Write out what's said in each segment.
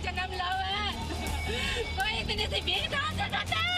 जन्म लाओ है, कोई इतनी सी भीड़ कहाँ से जाता है?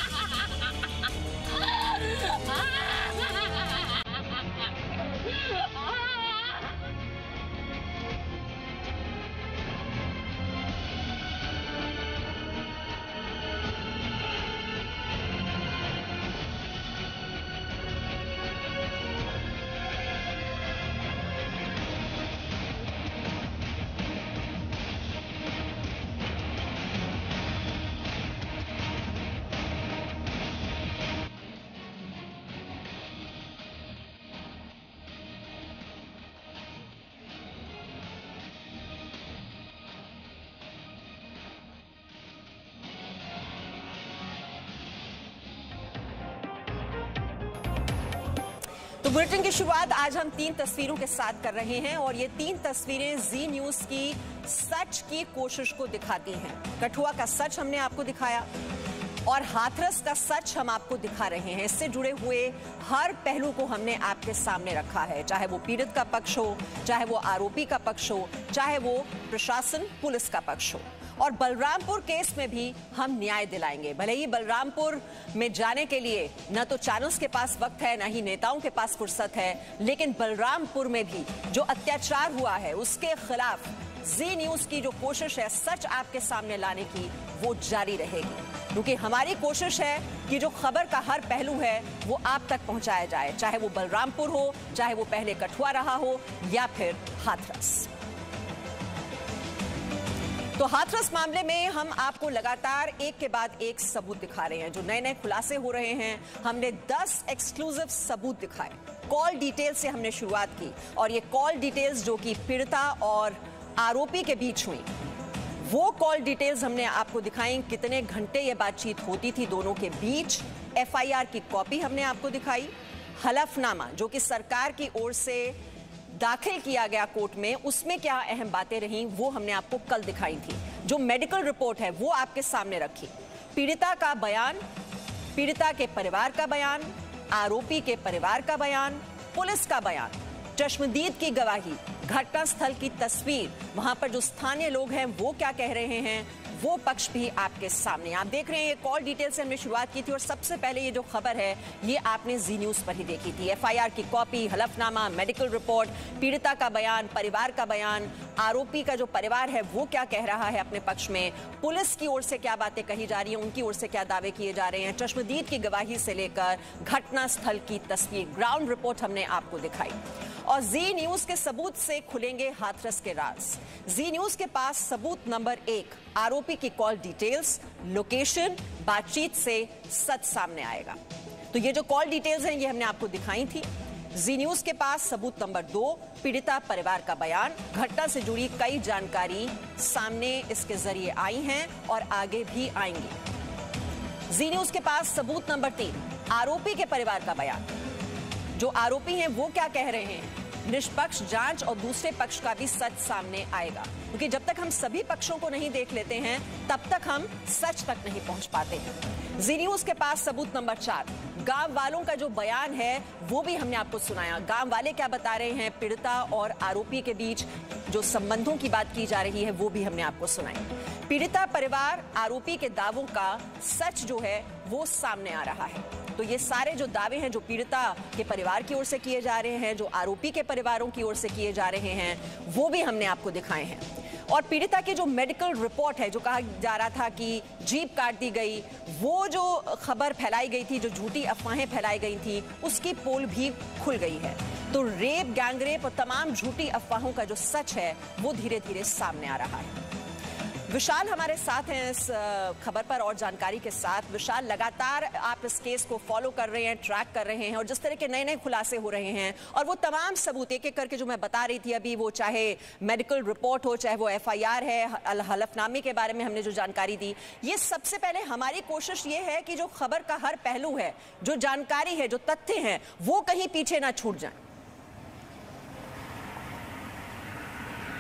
तो बुलेटिन की शुरुआत आज हम 3 तस्वीरों के साथ कर रहे हैं और ये 3 तस्वीरें जी न्यूज की सच की कोशिश को दिखाती हैं। कठुआ का सच हमने आपको दिखाया और हाथरस का सच हम आपको दिखा रहे हैं। इससे जुड़े हुए हर पहलू को हमने आपके सामने रखा है, चाहे वो पीड़ित का पक्ष हो, चाहे वो आरोपी का पक्ष हो, चाहे वो प्रशासन पुलिस का पक्ष हो। और बलरामपुर केस में भी हम न्याय दिलाएंगे। भले ही बलरामपुर में जाने के लिए न तो चैनल्स के पास वक्त है, न ही नेताओं के पास फुर्सत है, लेकिन बलरामपुर में भी जो अत्याचार हुआ है उसके खिलाफ जी न्यूज की जो कोशिश है सच आपके सामने लाने की, वो जारी रहेगी। क्योंकि हमारी कोशिश है कि जो खबर का हर पहलू है वो आप तक पहुंचाया जाए, चाहे वो बलरामपुर हो, चाहे वो पहले कठुआ रहा हो या फिर हाथरस। तो हाथरस मामले में हम आपको लगातार एक के बाद एक सबूत दिखा रहे हैं। जो नए नए खुलासे हो रहे हैं, हमने 10 एक्सक्लूसिव सबूत दिखाए। कॉल डिटेल से हमने शुरुआत की और ये कॉल डिटेल्स जो कि पीड़िता और आरोपी के बीच हुई, वो कॉल डिटेल्स हमने आपको दिखाई। कितने घंटे ये बातचीत होती थी दोनों के बीच। एफआईआर की कॉपी हमने आपको दिखाई। हलफनामा जो कि सरकार की ओर से दाखिल किया गया कोर्ट में, उसमें क्या अहम बातें रहीं वो हमने आपको कल दिखाई थी। जो मेडिकल रिपोर्ट है वो आपके सामने रखी। पीड़िता का बयान, पीड़िता के परिवार का बयान, आरोपी के परिवार का बयान, पुलिस का बयान, चश्मदीद की गवाही, घटनास्थल की तस्वीर, वहां पर जो स्थानीय लोग हैं वो क्या कह रहे हैं, वो पक्ष भी आपके सामने। आप देख रहे हैं ये कॉल डिटेल से हमने शुरुआत की थी और सबसे पहले ये जो खबर है ये आपने जी न्यूज पर ही देखी थी। एफआईआर की कॉपी, हलफनामा, मेडिकल रिपोर्ट, पीड़िता का बयान, परिवार का बयान, आरोपी का जो परिवार है वो क्या कह रहा है अपने पक्ष में, पुलिस की ओर से क्या बातें कही जा रही हैं, उनकी ओर से क्या दावे किए जा रहे हैं, चश्मदीद की गवाही से लेकर घटनास्थल की तस्वीर, ग्राउंड रिपोर्ट हमने आपको दिखाई। और जी न्यूज के सबूत से खुलेंगे हाथरस के राज। जी न्यूज के पास सबूत नंबर 1, आरोपी की कॉल डिटेल्स, लोकेशन, बातचीत से सच सामने आएगा। तो ये जो कॉल डिटेल्स हैं ये हमने आपको दिखाई थी। जी न्यूज के पास सबूत नंबर 2, पीड़िता परिवार का बयान, घटना से जुड़ी कई जानकारी सामने इसके जरिए आई हैं और आगे भी आएंगी। जी न्यूज के पास सबूत नंबर 3, आरोपी के परिवार का बयान। जो आरोपी हैं वो क्या कह रहे हैं, निष्पक्ष जांच और दूसरे पक्ष का भी सच सामने आएगा। क्योंकि जब तक हम सभी पक्षों को नहीं देख लेते हैं तब तक हम सच तक नहीं पहुंच पाते हैं। जी न्यूज के पास सबूत नंबर 4, गांव वालों का जो बयान है वो भी हमने आपको सुनाया। गांव वाले क्या बता रहे हैं, पीड़िता और आरोपी के बीच जो संबंधों की बात की जा रही है वो भी हमने आपको सुनाई। पीड़िता परिवार, आरोपी के दावों का सच जो है वो सामने आ रहा है। तो ये सारे जो दावे हैं जो पीड़िता के परिवार की ओर से किए जा रहे हैं, जो आरोपी के परिवारों की ओर से किए जा रहे हैं, वो भी हमने आपको दिखाए हैं। और पीड़िता की जो मेडिकल रिपोर्ट है, जो कहा जा रहा था कि जीभ काट दी गई, वो जो खबर फैलाई गई थी, जो झूठी अफवाहें फैलाई गई थी, उसकी पोल भी खुल गई है। तो रेप, गैंगरेप और तमाम झूठी अफवाहों का जो सच है वो धीरे धीरे सामने आ रहा है। विशाल हमारे साथ हैं इस खबर पर और जानकारी के साथ। विशाल, लगातार आप इस केस को फॉलो कर रहे हैं, ट्रैक कर रहे हैं और जिस तरह के नए नए खुलासे हो रहे हैं और वो तमाम सबूत एक एक करके जो मैं बता रही थी अभी, वो चाहे मेडिकल रिपोर्ट हो, चाहे वो एफआईआर है, हलफनामे के बारे में हमने जो जानकारी दी, ये सबसे पहले हमारी कोशिश ये है कि जो खबर का हर पहलू है, जो जानकारी है, जो तथ्य हैं, वो कहीं पीछे ना छूट जाए।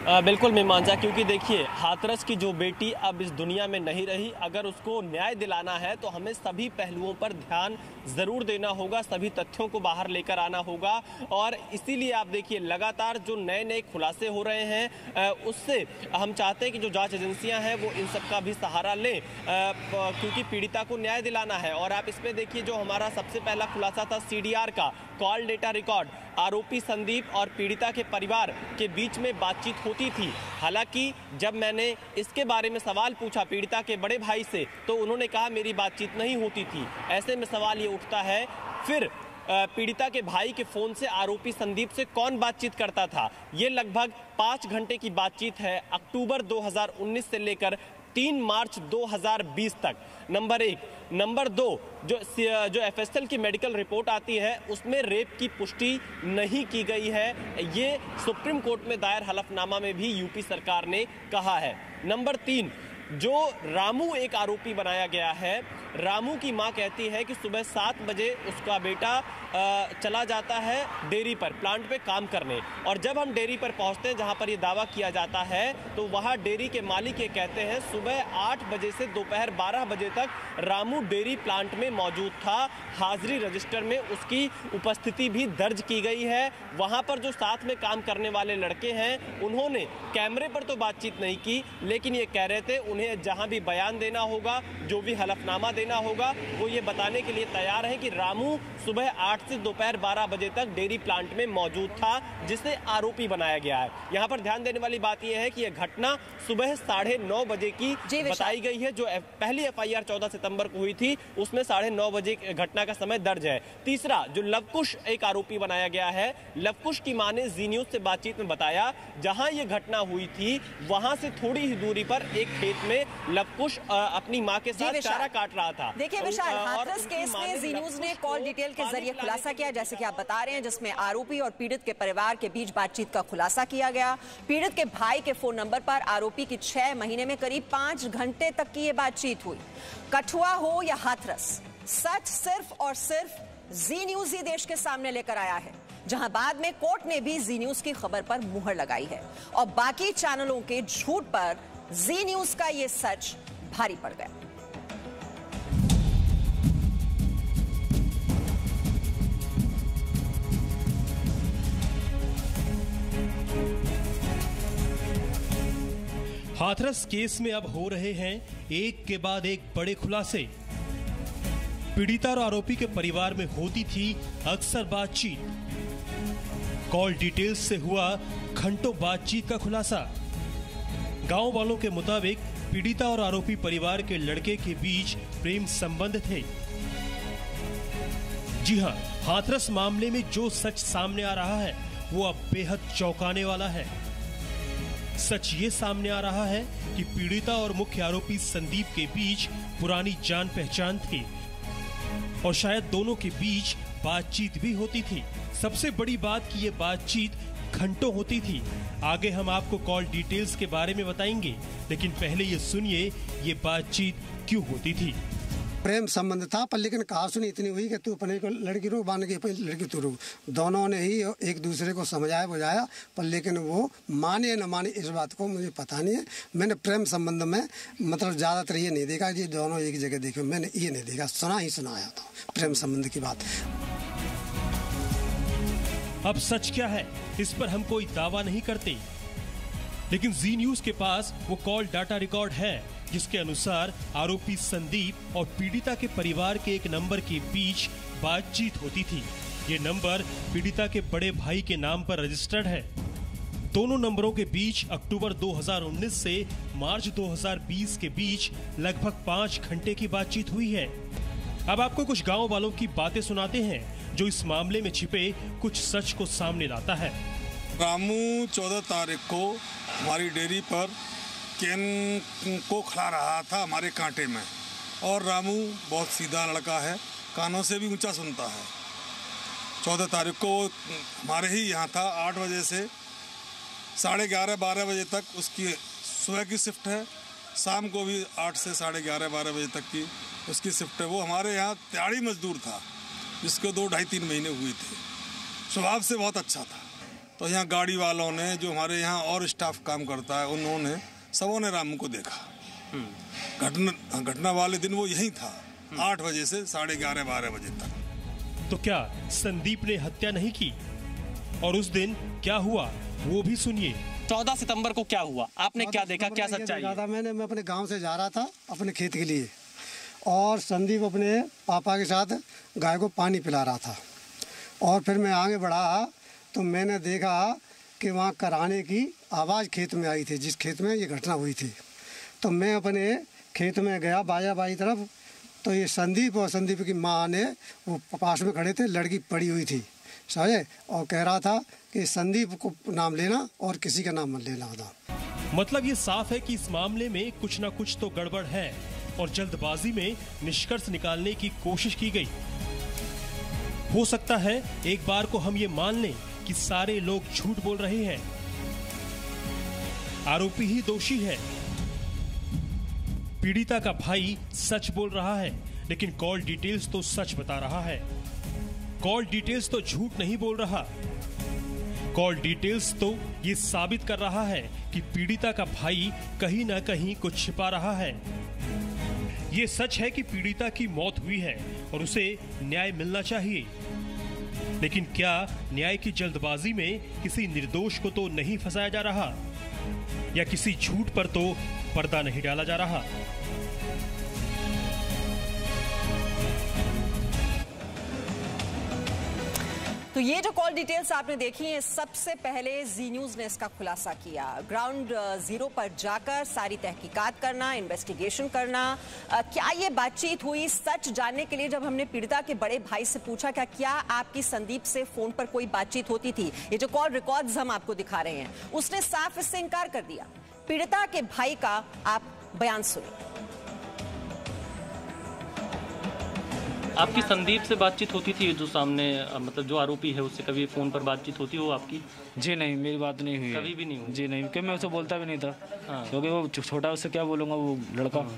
बिल्कुल मीमांसा, क्योंकि देखिए हाथरस की जो बेटी अब इस दुनिया में नहीं रही, अगर उसको न्याय दिलाना है तो हमें सभी पहलुओं पर ध्यान ज़रूर देना होगा, सभी तथ्यों को बाहर लेकर आना होगा। और इसीलिए आप देखिए लगातार जो नए नए खुलासे हो रहे हैं उससे हम चाहते हैं कि जो जांच एजेंसियां हैं वो इन सब का भी सहारा लें, क्योंकि पीड़िता को न्याय दिलाना है। और आप इसमें देखिए जो हमारा सबसे पहला खुलासा था CDR का, कॉल डेटा रिकॉर्ड, आरोपी संदीप और पीड़िता के परिवार के बीच में बातचीत होती थी। हालांकि जब मैंने इसके बारे में सवाल पूछा पीड़िता के बड़े भाई से तो उन्होंने कहा मेरी बातचीत नहीं होती थी। ऐसे में सवाल ये उठता है फिर पीड़िता के भाई के फोन से आरोपी संदीप से कौन बातचीत करता था। ये लगभग 5 घंटे की बातचीत है, अक्टूबर 2019 से लेकर 3 मार्च 2020 तक। नंबर 1। नंबर 2, जो FSL की मेडिकल रिपोर्ट आती है उसमें रेप की पुष्टि नहीं की गई है, ये सुप्रीम कोर्ट में दायर हलफनामा में भी यूपी सरकार ने कहा है। नंबर 3, जो रामू एक आरोपी बनाया गया है, रामू की मां कहती है कि सुबह 7 बजे उसका बेटा चला जाता है डेयरी पर, प्लांट पे काम करने, और जब हम डेयरी पर पहुंचते हैं जहां पर ये दावा किया जाता है तो वहां डेयरी के मालिक ये कहते हैं सुबह 8 बजे से दोपहर 12 बजे तक रामू डेयरी प्लांट में मौजूद था। हाजिरी रजिस्टर में उसकी उपस्थिति भी दर्ज की गई है। वहां पर जो साथ में काम करने वाले लड़के हैं उन्होंने कैमरे पर तो बातचीत नहीं की, लेकिन ये कह रहे थे उन्हें जहां भी बयान देना होगा, जो भी हलफनामा देना होगा, वो ये बताने के लिए तैयार है कि रामू सुबह 8 से दोपहर 12 बजे तक डेयरी प्लांट में मौजूद था, जिसे आरोपी बनाया गया है। यहाँ पर ध्यान देने वाली बात यह है कि यह घटना सुबह 9:30 बजे की बताई गई है। जो पहली FIR 14 सितंबर को हुई थी उसमें 9:30 बजे घटना का समय दर्ज है। तीसरा, जो लवकुश एक आरोपी बनाया गया है, लवकुश की मां ने जी न्यूज से बातचीत में बताया जहां ये घटना हुई थी वहां से थोड़ी ही दूरी पर एक खेत में लवकुश अपनी मां के साथ चारा काट रहा था। देखिए विशाल, हाथरस केस में जी न्यूज ने कॉल डिटेल के जरिए खुलासा किया, जैसे कि आप बता रहे हैं, जिसमें आरोपी और पीड़ित के परिवार के बीच बातचीत का खुलासा किया गया। पीड़ित के भाई के फोन नंबर पर आरोपी की 6 महीने में करीब 5 घंटे तक की ये बातचीत हुई। कठुआ हो या हाथरस, सच सिर्फ और सिर्फ जी न्यूज ही देश के सामने लेकर आया है, जहां बाद में कोर्ट ने भी जी न्यूज की खबर पर मुहर लगाई है और बाकी चैनलों के झूठ पर जी न्यूज का ये सच भारी पड़ गया। हाथरस केस में अब हो रहे हैं एक के बाद एक बड़े खुलासे। पीड़िता और आरोपी के परिवार में होती थी अक्सर बातचीत। कॉल डिटेल्स से हुआ घंटों बातचीत का खुलासा। गांव वालों के मुताबिक पीड़िता और आरोपी परिवार के लड़के के बीच प्रेम संबंध थे। जी हां, हाथरस मामले में जो सच सामने आ रहा है वो अब बेहद चौंकाने वाला है। सच ये सामने आ रहा है कि पीड़िता और मुख्य आरोपी संदीप के बीच पुरानी जान पहचान थी और शायद दोनों के बीच बातचीत भी होती थी। सबसे बड़ी बात कि ये बातचीत घंटों होती थी। आगे हम आपको कॉल डिटेल्स के बारे में बताएंगे, लेकिन पहले ये सुनिए ये बातचीत क्यों होती थी। प्रेम संबंध था, पर लेकिन कहा सुनी इतनी हुई कि तू अपने को लड़की रुक, बांध के लड़की तू रुक। दोनों ने ही एक दूसरे को समझाया बुझाया, पर लेकिन वो माने न माने इस बात को मुझे पता नहीं है। मैंने प्रेम संबंध में मतलब ज्यादातर ये नहीं देखा कि दोनों एक जगह देखे, मैंने ये नहीं देखा, सुनाया था प्रेम संबंध की बात। अब सच क्या है इस पर हम कोई दावा नहीं करते, लेकिन जी न्यूज के पास वो कॉल डाटा रिकॉर्ड है जिसके अनुसार आरोपी संदीप और पीड़िता के परिवार के एक नंबर के बीच बातचीत होती थी। ये नंबर पीड़िता के बड़े भाई के नाम पर रजिस्टर्ड है। दोनों नंबरों के बीच अक्टूबर 2019 से मार्च 2020 के बीच लगभग 5 घंटे की बातचीत हुई है। अब आपको कुछ गांव वालों की बातें सुनाते हैं जो इस मामले में छिपे कुछ सच को सामने लाता है। रामू 14 तारीख को हमारी डेयरी पर कैन को खिला रहा था हमारे कांटे में, और रामू बहुत सीधा लड़का है, कानों से भी ऊंचा सुनता है। 14 तारीख को हमारे ही यहाँ था, 8 बजे से 11:30-12 बजे तक उसकी सुबह की शिफ्ट है, शाम को भी 8 से 11:30-12 बजे तक की उसकी शिफ्ट है। वो हमारे यहाँ दिहाड़ी मजदूर था जिसको 2 ढाई 3 महीने हुए थे। स्वभाव से बहुत अच्छा था। तो यहाँ गाड़ी वालों ने, जो हमारे यहाँ और स्टाफ काम करता है, उन्होंने सबों ने रामू को देखा। घटना वाले दिन वो यहीं था 8 बजे से 11:30-12 बजे तक। तो क्या संदीप ने हत्या नहीं की? और उस दिन क्या हुआ वो भी सुनिए। 14 सितंबर को क्या हुआ, आपने क्या देखा, क्या सच्चाई है? मैं अपने गांव से जा रहा था अपने खेत के लिए, और संदीप अपने पापा के साथ गाय को पानी पिला रहा था। और फिर मैं आगे बढ़ा तो मैंने देखा कि वहाँ कराने की आवाज़ खेत में आई थी, जिस खेत में ये घटना हुई थी। तो मैं अपने खेत में गया बाई तरफ, तो ये संदीप और संदीप की माँ ने वो पास में खड़े थे, लड़की पड़ी हुई थी समझे, और कह रहा था कि संदीप को नाम लेना और किसी का नाम मत लेना था। मतलब ये साफ है कि इस मामले में कुछ ना कुछ तो गड़बड़ है और जल्दबाजी में निष्कर्ष निकालने की कोशिश की गई। हो सकता है एक बार को हम ये मान लें कि सारे लोग झूठ बोल रहे हैं, आरोपी ही दोषी है, पीड़िता का भाई सच बोल रहा है, लेकिन कॉल डिटेल्स तो सच बता रहा है। कॉल डिटेल्स तो झूठ नहीं बोल रहा। कॉल डिटेल्स तो ये साबित कर रहा है कि पीड़िता का भाई कहीं ना कहीं कुछ छिपा रहा है। ये सच है कि पीड़िता की मौत हुई है और उसे न्याय मिलना चाहिए, लेकिन क्या न्याय की जल्दबाजी में किसी निर्दोष को तो नहीं फंसाया जा रहा, या किसी झूठ पर तो पर्दा नहीं डाला जा रहा? तो ये जो कॉल डिटेल्स आपने देखी हैं, सबसे पहले जी न्यूज ने इसका खुलासा किया। ग्राउंड जीरो पर जाकर सारी तहकीकात करना, इन्वेस्टिगेशन करना, क्या ये बातचीत हुई, सच जानने के लिए जब हमने पीड़िता के बड़े भाई से पूछा क्या आपकी संदीप से फोन पर कोई बातचीत होती थी, ये जो कॉल रिकॉर्ड्स हम आपको दिखा रहे हैं, उसने साफ इससे इनकार कर दिया। पीड़िता के भाई का आप बयान सुनिए। आपकी संदीप से बातचीत होती थी, जो सामने मतलब जो आरोपी है उससे कभी फोन पर बातचीत होती हो आपकी? जी नहीं, मेरी बात नहीं हुई, कभी भी नहीं हुई? जी नहीं, क्योंकि मैं उसे बोलता भी नहीं था। हाँ। क्योंकि वो छोटा, उससे क्या बोलूँगा, वो लड़का।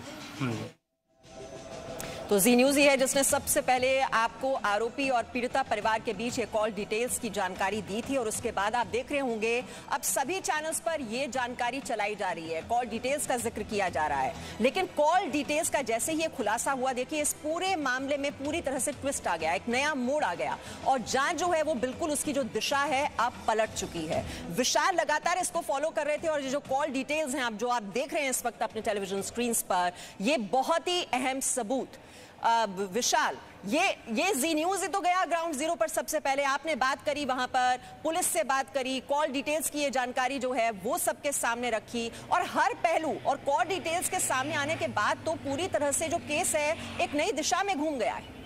तो जी न्यूज ही है जिसने सबसे पहले आपको आरोपी और पीड़िता परिवार के बीच ये कॉल डिटेल्स की जानकारी दी थी, और उसके बाद आप देख रहे होंगे अब सभी चैनल्स पर ये जानकारी चलाई जा रही है, कॉल डिटेल्स का जिक्र किया जा रहा है। लेकिन कॉल डिटेल्स का जैसे ही ये खुलासा हुआ, देखिए इस पूरे मामले में पूरी तरह से ट्विस्ट आ गया, एक नया मोड़ आ गया, और जांच जो है वो बिल्कुल उसकी जो दिशा है अब पलट चुकी है। विशाल लगातार इसको फॉलो कर रहे थे, और ये जो कॉल डिटेल्स हैं जो आप देख रहे हैं इस वक्त अपने टेलीविजन स्क्रीन पर, ये बहुत ही अहम सबूत। विशाल, ये जी न्यूज ही तो गया ग्राउंड जीरो पर, सबसे पहले आपने बात करी, वहां पर पुलिस से बात करी, कॉल डिटेल्स की ये जानकारी जो है वो सबके सामने रखी, और हर पहलू और कॉल डिटेल्स के सामने आने के बाद तो पूरी तरह से जो केस है एक नई दिशा में घूम गया है।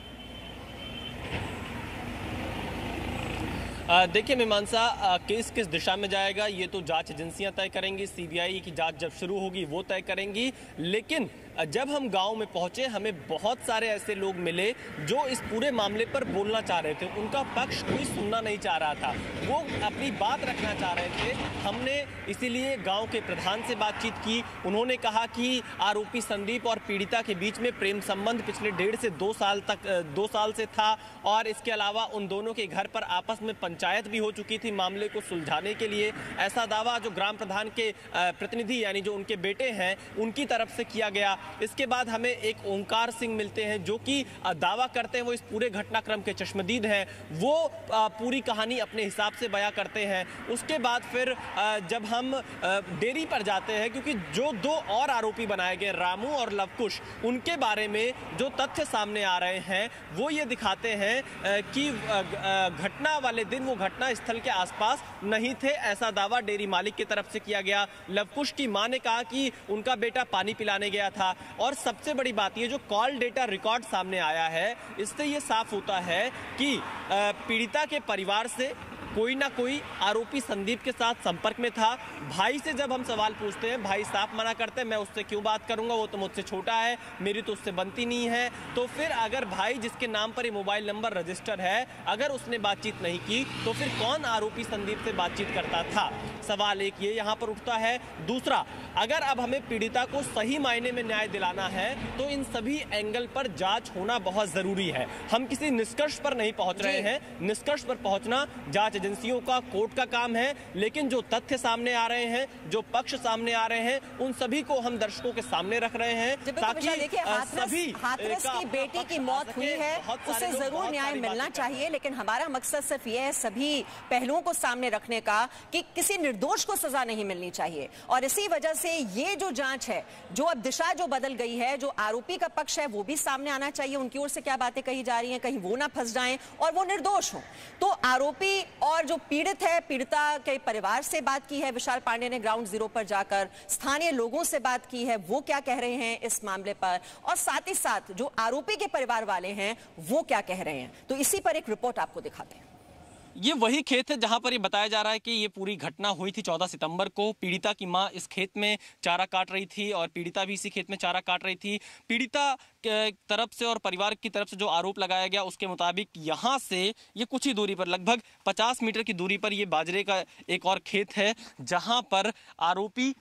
देखिए मीमांसा, केस किस दिशा में जाएगा ये तो जांच एजेंसियां तय करेंगी, सीबीआई की जांच जब शुरू होगी वो तय करेंगी। लेकिन जब हम गांव में पहुंचे, हमें बहुत सारे ऐसे लोग मिले जो इस पूरे मामले पर बोलना चाह रहे थे, उनका पक्ष कोई सुनना नहीं चाह रहा था, वो अपनी बात रखना चाह रहे थे। हमने इसीलिए गांव के प्रधान से बातचीत की। उन्होंने कहा कि आरोपी संदीप और पीड़िता के बीच में प्रेम संबंध पिछले 1.5 से 2 साल से था, और इसके अलावा उन दोनों के घर पर आपस में पंचायत भी हो चुकी थी मामले को सुलझाने के लिए। ऐसा दावा जो ग्राम प्रधान के प्रतिनिधि यानी जो उनके बेटे हैं उनकी तरफ से किया गया। इसके बाद हमें एक ओंकार सिंह मिलते हैं जो कि दावा करते हैं वो इस पूरे घटनाक्रम के चश्मदीद हैं, वो पूरी कहानी अपने हिसाब से बयां करते हैं। उसके बाद फिर जब हम डेयरी पर जाते हैं, क्योंकि जो 2 और आरोपी बनाए गए रामू और लवकुश, उनके बारे में जो तथ्य सामने आ रहे हैं वो ये दिखाते हैं कि घटना वाले दिन वो घटना स्थल के आसपास नहीं थे, ऐसा दावा डेयरी मालिक की तरफ से किया गया। लवकुश की मां ने कहा कि उनका बेटा पानी पिलाने गया था। और सबसे बड़ी बात ये जो कॉल डेटा रिकॉर्ड सामने आया है, इससे ये साफ होता है कि पीड़िता के परिवार से कोई ना कोई आरोपी संदीप के साथ संपर्क में था। भाई से जब हम सवाल पूछते हैं, भाई साफ मना करते हैं, मैं उससे क्यों बात करूंगा, वो तो मुझसे छोटा है, मेरी तो उससे बनती नहीं है। तो फिर अगर भाई जिसके नाम पर ये मोबाइल नंबर रजिस्टर है, अगर उसने बातचीत नहीं की तो फिर कौन आरोपी संदीप से बातचीत करता था? सवाल एक ये यहाँ पर उठता है। दूसरा, अगर अब हमें पीड़िता को सही मायने में न्याय दिलाना है तो इन सभी एंगल पर जांच होना बहुत जरूरी है। हम किसी निष्कर्ष पर नहीं पहुंच रहे हैं, निष्कर्ष पर पहुंचना जांच एजेंसियों का, कोर्ट का काम है, लेकिन जो तथ्य सामने आ रहे हैं, जो पक्ष सामने आ रहे हैं, उन सभी को हम दर्शकों के सामने रख रहे हैं ताकि सभी हाथरस की बेटी की मौत हुई है, उसे जरूर न्याय मिलना चाहिए, लेकिन हमारा मकसद सिर्फ यह है सभी पहलुओं को सामने रखने का कि किसी निर्दोष को सजा नहीं मिलनी चाहिए। और इसी वजह से ये जो जांच है, जो अब दिशा जो बदल गई है, जो आरोपी का पक्ष है वो भी सामने आना चाहिए, उनकी ओर से क्या बातें कही जा रही हैं, कहीं वो ना फंस जाएं और वो निर्दोष हो। तो आरोपी और जो पीड़ित है, पीड़िता के परिवार से बात की है विशाल पांडे ने ग्राउंड जीरो पर जाकर, स्थानीय लोगों से बात की है, वो क्या कह रहे हैं इस मामले पर, और साथ ही साथ जो आरोपी के परिवार वाले हैं वो क्या कह रहे हैं। तो इसी पर एक रिपोर्ट आपको दिखाते हैं। ये वही खेत है जहां पर ये बताया जा रहा है कि ये पूरी घटना हुई थी 14 सितंबर को। पीड़िता की मां इस खेत में चारा काट रही थी और पीड़िता भी इसी खेत में चारा काट रही थी। पीड़िता की तरफ से और परिवार की तरफ से जो आरोप लगाया गया उसके मुताबिक यहाँ से ये कुछ ही दूरी पर, लगभग 50 मीटर की दूरी पर ये बाजरे का एक और खेत है जहाँ पर आरोपी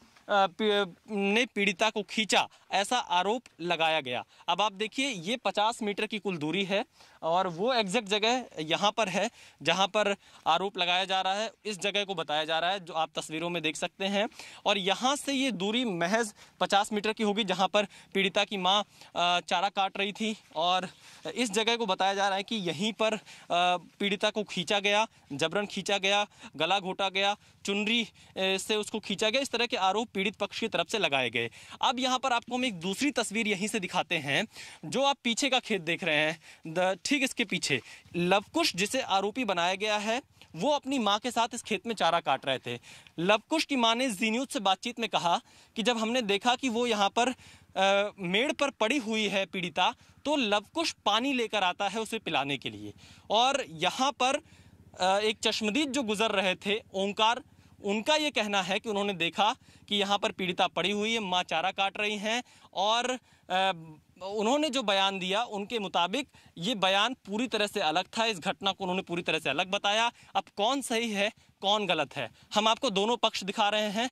ने पीड़िता को खींचा, ऐसा आरोप लगाया गया। अब आप देखिए ये 50 मीटर की कुल दूरी है और वो एग्जैक्ट जगह यहाँ पर है जहाँ पर आरोप लगाया जा रहा है। इस जगह को बताया जा रहा है जो आप तस्वीरों में देख सकते हैं, और यहाँ से ये दूरी महज 50 मीटर की होगी जहाँ पर पीड़िता की माँ चारा काट रही थी। और इस जगह को बताया जा रहा है कि यहीं पर पीड़िता को खींचा गया, जबरन खींचा गया, गला घोटा गया, चुनरी से उसको खींचा गया। इस तरह के आरोप पीड़ित पक्ष की तरफ से लगाए गए। अब यहाँ पर आपको हम एक दूसरी तस्वीर यहीं से दिखाते हैं। जो आप पीछे का खेत देख रहे हैं, ठीक इसके पीछे लवकुश जिसे आरोपी बनाया गया है वो अपनी मां के साथ इस खेत में चारा काट रहे थे। लवकुश की मां ने जी न्यूज़ से बातचीत में कहा कि जब हमने देखा कि वो यहाँ पर मेड़ पर पड़ी हुई है पीड़िता, तो लवकुश पानी लेकर आता है उसे पिलाने के लिए। और यहाँ पर एक चश्मदीद जो गुजर रहे थे, ओंकार, उनका ये कहना है कि उन्होंने देखा कि यहाँ पर पीड़िता पड़ी हुई है, माँ चारा काट रही हैं, और उन्होंने जो बयान दिया उनके मुताबिक ये बयान पूरी तरह से अलग था। इस घटना को उन्होंने पूरी तरह से अलग बताया। अब कौन सही है कौन गलत है, हम आपको दोनों पक्ष दिखा रहे हैं।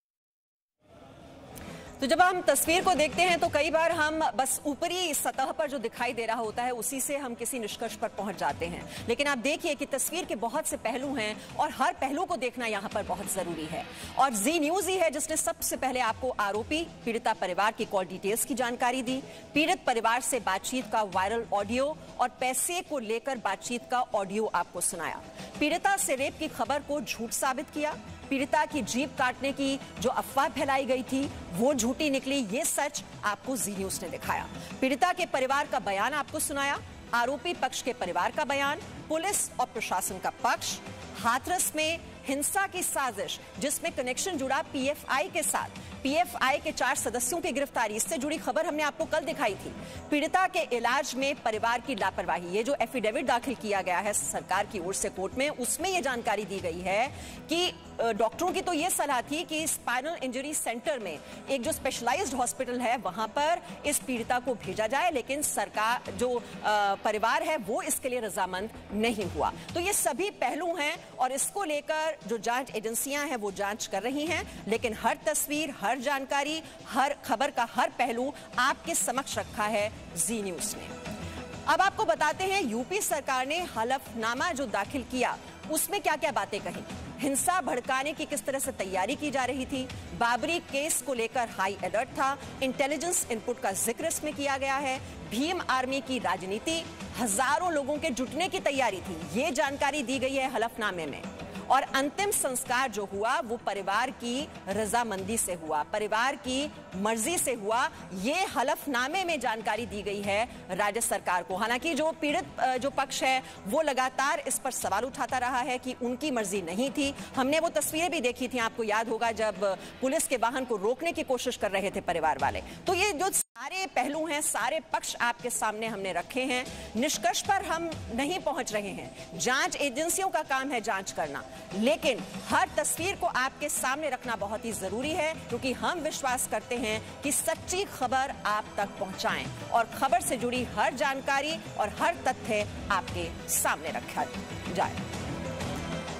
तो जब हम तस्वीर को देखते हैं तो कई बार हम बस ऊपरी सतह पर जो दिखाई दे रहा होता है उसी से हम किसी निष्कर्ष पर पहुंच जाते हैं, लेकिन आप देखिए कि तस्वीर के बहुत से पहलू हैं और हर पहलू को देखना यहां पर बहुत जरूरी है। और जी न्यूज़ ही है जिसने सबसे पहले आपको आरोपी पीड़िता परिवार की कॉल डिटेल्स की जानकारी दी, पीड़ित परिवार से बातचीत का वायरल ऑडियो और पैसे को लेकर बातचीत का ऑडियो आपको सुनाया। पीड़िता से रेप की खबर को झूठ साबित किया। पीड़िता की जीभ काटने की जो अफवाह फैलाई गई थी वो झूठी निकली, ये सच आपको जी न्यूज़ ने दिखाया। पीड़िता के परिवार का बयान आपको सुनाया, आरोपी पक्ष के परिवार का बयान, पुलिस और प्रशासन का पक्ष, हाथरस में हिंसा की साजिश जिसमें कनेक्शन जुड़ा पीएफआई के साथ, पीएफआई के 4 सदस्यों की गिरफ्तारी, इससे जुड़ी खबर हमने आपको कल दिखाई थी। पीड़िता के इलाज में परिवार की लापरवाही, ये जो एफिडेविट दाखिल किया गया है सरकार की ओर से कोर्ट में, उसमें ये जानकारी दी गई है कि डॉक्टरों की तो ये सलाह थी कि स्पाइनल इंजरी सेंटर में एक जो स्पेशलाइज्ड हॉस्पिटल है वहां पर इस पीड़िता को भेजा जाए, लेकिन सरकार जो परिवार है वो इसके लिए रजामंद नहीं हुआ। तो ये सभी पहलू हैं और इसको लेकर जो जांच एजेंसियां हैं वो जांच कर रही हैं, लेकिन हर तस्वीर, हर जानकारी, हर खबर का हर पहलू आपके समक्ष रखा है जी न्यूज़ ने। अब आपको बताते हैं यूपी सरकार ने हलफनामा जो दाखिल किया उसमें क्या क्या बातें कही, हिंसा भड़काने की किस तरह से तैयारी की जा रही थी, बाबरी केस को लेकर हाई अलर्ट था, इंटेलिजेंस इनपुट का जिक्र इसमें किया गया है, भीम आर्मी की राजनीति, हजारों लोगों के जुटने की तैयारी थी, ये जानकारी दी गई है हलफनामे में। और अंतिम संस्कार जो हुआ वो परिवार की रजामंदी से हुआ, परिवार की मर्जी से हुआ, ये हलफनामे में जानकारी दी गई है राज्य सरकार को। हालांकि जो पीड़ित जो पक्ष है वो लगातार इस पर सवाल उठाता रहा है कि उनकी मर्जी नहीं थी। हमने वो तस्वीरें भी देखी थी, आपको याद होगा, जब पुलिस के वाहन को रोकने की कोशिश कर रहे थे परिवार वाले। तो ये जो सारे पहलू हैं, सारे पक्ष आपके सामने हमने रखे हैं। निष्कर्ष पर हम नहीं पहुंच रहे हैं, जांच एजेंसियों का काम है जांच करना, लेकिन हर तस्वीर को आपके सामने रखना बहुत ही जरूरी है, क्योंकि हम विश्वास करते हैं कि सच्ची खबर आप तक पहुंचाएं और खबर से जुड़ी हर जानकारी और हर तथ्य आपके सामने रखा जाए।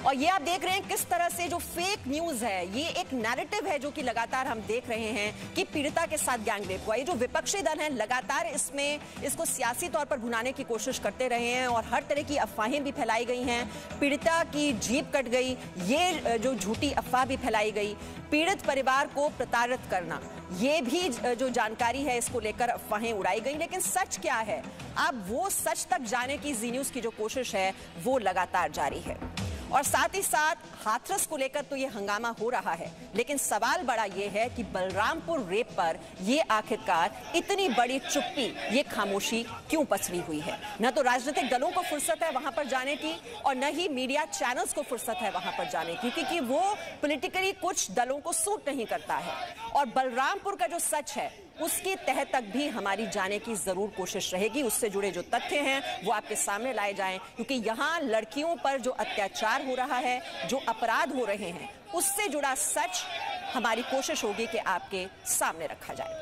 और ये आप देख रहे हैं किस तरह से जो फेक न्यूज है, ये एक नैरेटिव है जो कि लगातार हम देख रहे हैं कि पीड़िता के साथ गैंगरेप हुआ। ये जो विपक्षी दल हैं लगातार इसको सियासी तौर पर भुनाने की कोशिश करते रहे हैं और हर तरह की अफवाहें भी फैलाई गई हैं। पीड़िता की जीभ कट गई, ये जो झूठी अफवाह भी फैलाई गई। पीड़ित परिवार को प्रताड़ित करना, ये भी जो जानकारी है इसको लेकर अफवाहें उड़ाई गई। लेकिन सच क्या है, अब वो सच तक जाने की जी न्यूज की जो कोशिश है वो लगातार जारी है। और साथ ही साथ हाथरस को लेकर तो ये हंगामा हो रहा है, लेकिन सवाल बड़ा ये है कि बलरामपुर रेप पर ये आखिरकार इतनी बड़ी चुप्पी, ये खामोशी क्यों पसरी हुई है। न तो राजनीतिक दलों को फुर्सत है वहां पर जाने की और न ही मीडिया चैनल्स को फुर्सत है वहां पर जाने की, क्योंकि वो पॉलिटिकली कुछ दलों को सूट नहीं करता है। और बलरामपुर का जो सच है उसकी तह तक भी हमारी जाने की जरूर कोशिश रहेगी। उससे जुड़े जो तथ्य हैं वो आपके सामने लाए जाएं, क्योंकि यहाँ लड़कियों पर जो अत्याचार हो रहा है, जो अपराध हो रहे हैं, उससे जुड़ा सच हमारी कोशिश होगी कि आपके सामने रखा जाए।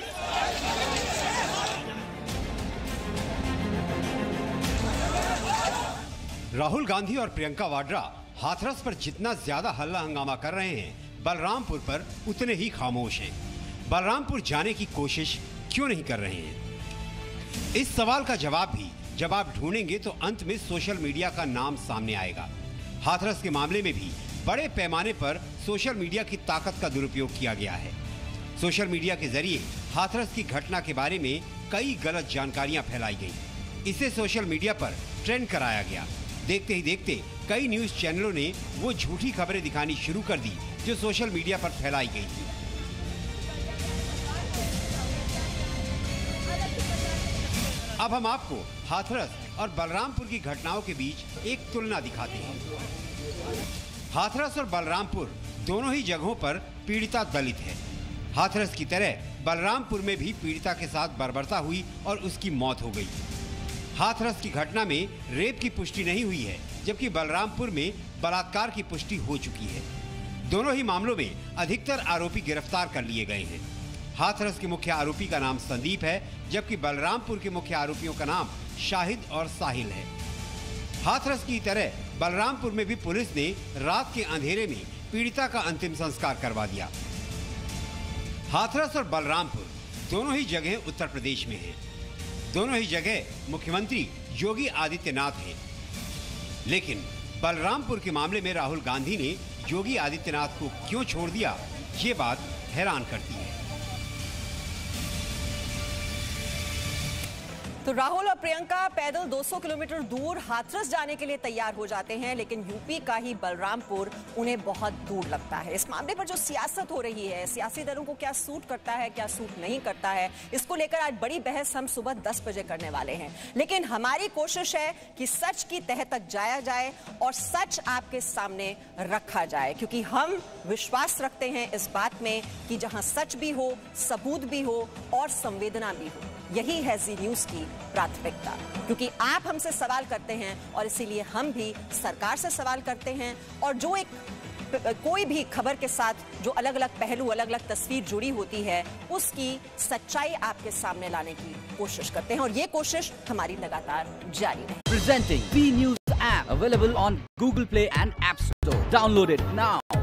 राहुल गांधी और प्रियंका वाड्रा हाथरस पर जितना ज्यादा हल्ला हंगामा कर रहे हैं, बलरामपुर पर उतने ही खामोश हैं। बलरामपुर जाने की कोशिश क्यों नहीं कर रहे हैं? इस सवाल का जवाब भी जब आप ढूंढेंगे तो अंत में सोशल मीडिया का नाम सामने आएगा। हाथरस के मामले में भी बड़े पैमाने पर सोशल मीडिया की ताकत का दुरुपयोग किया गया है। सोशल मीडिया के जरिए हाथरस की घटना के बारे में कई गलत जानकारियां फैलाई गई। इसे सोशल मीडिया पर ट्रेंड कराया गया। देखते ही देखते कई न्यूज चैनलों ने वो झूठी खबरें दिखानी शुरू कर दी जो सोशल मीडिया पर फैलाई गई थी। अब हम आपको हाथरस और बलरामपुर की घटनाओं के बीच एक तुलना दिखाते हैं। हाथरस और बलरामपुर दोनों ही जगहों पर पीड़िता दलित है। हाथरस की तरह बलरामपुर में भी पीड़िता के साथ बर्बरता हुई और उसकी मौत हो गई। हाथरस की घटना में रेप की पुष्टि नहीं हुई है, जबकि बलरामपुर में बलात्कार की पुष्टि हो चुकी है। दोनों ही मामलों में अधिकतर आरोपी गिरफ्तार कर लिए गए हैं। हाथरस के मुख्य आरोपी का नाम संदीप है, जबकि बलरामपुर के मुख्य आरोपियों का नाम शाहिद और साहिल है। हाथरस की तरह बलरामपुर में भी पुलिस ने रात के अंधेरे में पीड़िता का अंतिम संस्कार करवा दिया। हाथरस और बलरामपुर दोनों ही जगह उत्तर प्रदेश में हैं। दोनों ही जगह मुख्यमंत्री योगी आदित्यनाथ हैं। लेकिन बलरामपुर के मामले में राहुल गांधी ने योगी आदित्यनाथ को क्यों छोड़ दिया, ये बात हैरान करती है। तो राहुल और प्रियंका पैदल 200 किलोमीटर दूर हाथरस जाने के लिए तैयार हो जाते हैं, लेकिन यूपी का ही बलरामपुर उन्हें बहुत दूर लगता है। इस मामले पर जो सियासत हो रही है, सियासी दलों को क्या सूट करता है, क्या सूट नहीं करता है, इसको लेकर आज बड़ी बहस हम सुबह 10 बजे करने वाले हैं। लेकिन हमारी कोशिश है कि सच की तह तक जाया जाए और सच आपके सामने रखा जाए, क्योंकि हम विश्वास रखते हैं इस बात में कि जहां सच भी हो, सबूत भी हो और संवेदना भी हो, यही है जी न्यूज की प्राथमिकता। क्योंकि आप हमसे सवाल करते हैं और इसीलिए हम भी सरकार से सवाल करते हैं, और जो कोई भी खबर के साथ जो अलग अलग पहलू, अलग अलग तस्वीर जुड़ी होती है, उसकी सच्चाई आपके सामने लाने की कोशिश करते हैं, और ये कोशिश हमारी लगातार जारी है। Presenting B News app available on Google Play and App Store. Download it now.